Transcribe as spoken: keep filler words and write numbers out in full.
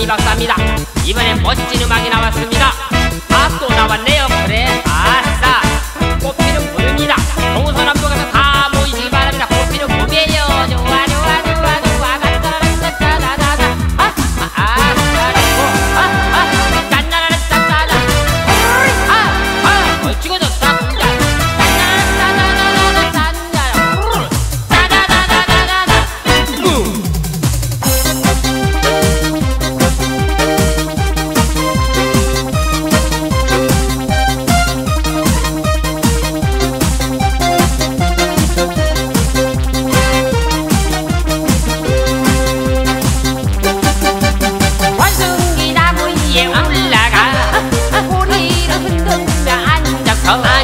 박사입니다. 이번엔 멋진 음악이 나왔습니다. 아, 또 나왔네요. 그래, 아싸, 꽃피는 봄입니다. 동서남북에서 다 모이시기 바랍니다. 꽃피는 봄이에요. 좋아 좋아 좋아 좋아 따라따라따따따따. 아, 아, 아싸, 아, 아, 짠나라따따따. 아, 아, 멋지고 좋다. 원숭이 나무 위에 올라가 꼬리를 흔들며 앉아서